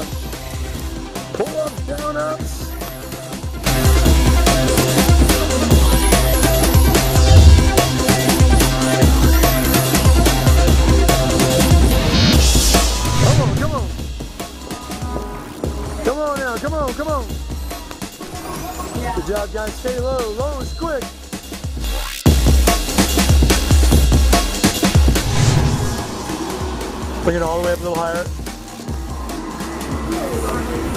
job. Pull-ups, down-ups. Come on, come on. Come on now, come on, come on. Good job, guys. Stay low. Low is quick. Bring it all the way up a little higher.